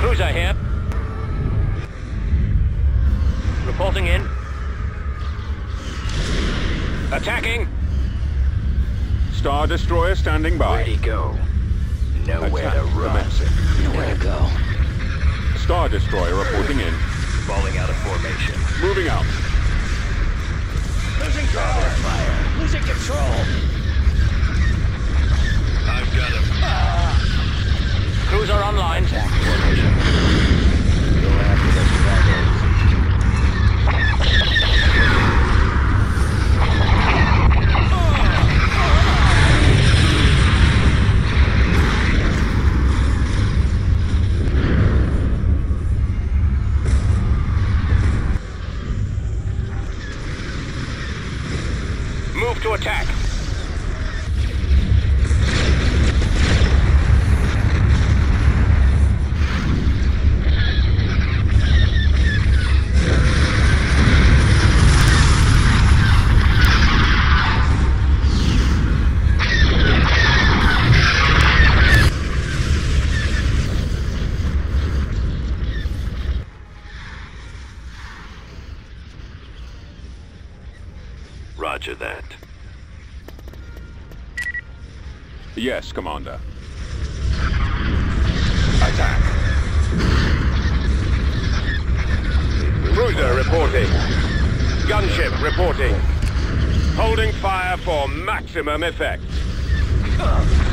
Cruiser here. Reporting in. Attacking. Star Destroyer standing by. Ready, go. Nowhere to run. Commencing. Nowhere to go. Star Destroyer reporting in. Falling out of formation. Moving out. Losing control. Fire. Losing control. I've got him. Cruiser online. Attack formation. Go after those rebels. Move to attack. Roger that. Yes, Commander. Attack. Cruiser reporting. Gunship reporting. Holding fire for maximum effect.